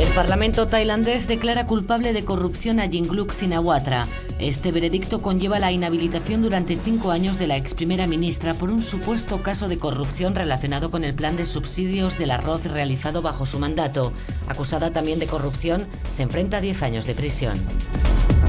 El Parlamento tailandés declara culpable de corrupción a Yingluck Shinawatra. Este veredicto conlleva la inhabilitación durante 5 años de la ex primera ministra por un supuesto caso de corrupción relacionado con el plan de subsidios del arroz realizado bajo su mandato. Acusada también de corrupción, se enfrenta a 10 años de prisión.